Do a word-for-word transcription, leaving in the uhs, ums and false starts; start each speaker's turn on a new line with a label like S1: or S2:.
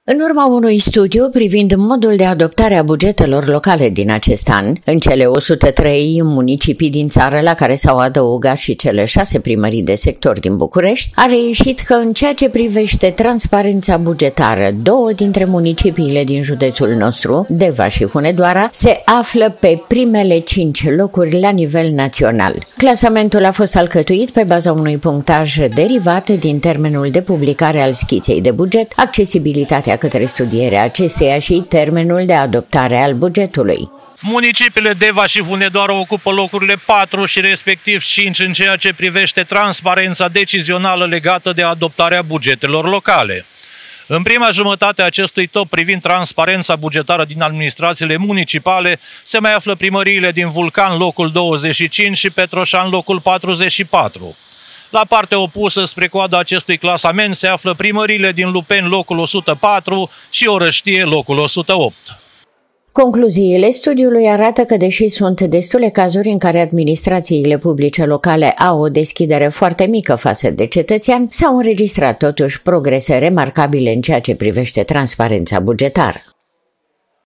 S1: În urma unui studiu privind modul de adoptare a bugetelor locale din acest an, în cele o sută trei municipii din țară, la care s-au adăugat și cele șase primării de sector din București, a reieșit că în ceea ce privește transparența bugetară, două dintre municipiile din județul nostru, Deva și Hunedoara, se află pe primele cinci locuri la nivel național. Clasamentul a fost alcătuit pe baza unui punctaj derivat din termenul de publicare al schiței de buget, accesibilitatea către studierea acesteia și termenul de adoptare al bugetului.
S2: Municipiile Deva și Hunedoara ocupă locurile patru și respectiv cinci în ceea ce privește transparența decizională legată de adoptarea bugetelor locale. În prima jumătate a acestui top privind transparența bugetară din administrațiile municipale se mai află primăriile din Vulcan, locul douăzeci și cinci, și Petroșan, locul patruzeci și patru. La partea opusă, spre coada acestui clasament, se află primăriile din Lupeni, locul o sută patru, și Orăștie, locul o sută opt.
S1: Concluziile studiului arată că, deși sunt destule cazuri în care administrațiile publice locale au o deschidere foarte mică față de cetățean, s-au înregistrat totuși progrese remarcabile în ceea ce privește transparența bugetară.